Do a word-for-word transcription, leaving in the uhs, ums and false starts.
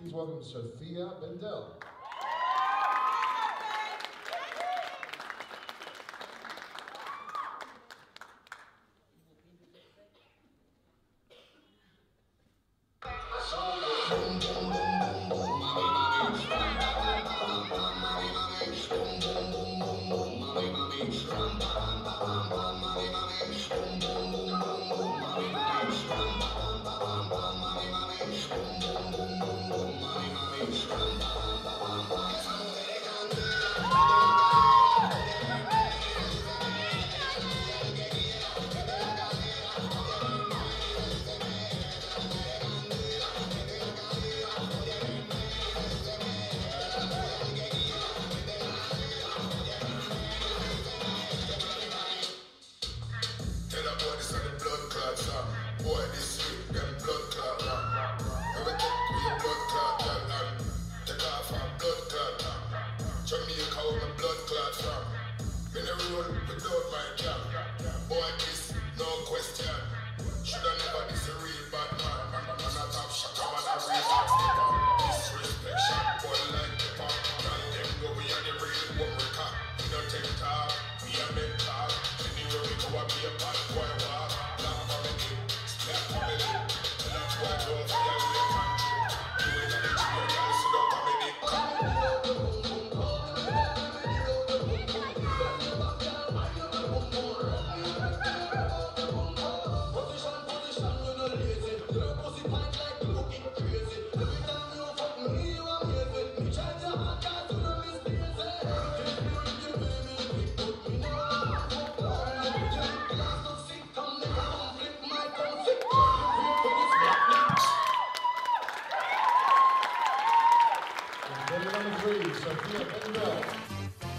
Please welcome Sophia Bendell. Boy, this week, them blood clot run. Never take me a blood clot, girl, and take off our blood clot. Jamaica, where my blood clot from. In the road without my job. Boy, this, no question. Shoulda never this a real bad man. Man, man, man, a top shot, man, a real hot stepper. Disrespect shot, boy, like pepper. Tell them go, we are the real one we cop. We don't take talk, we are men talk. Anywhere we go, I be a bad boy walk. Sophia Bendell.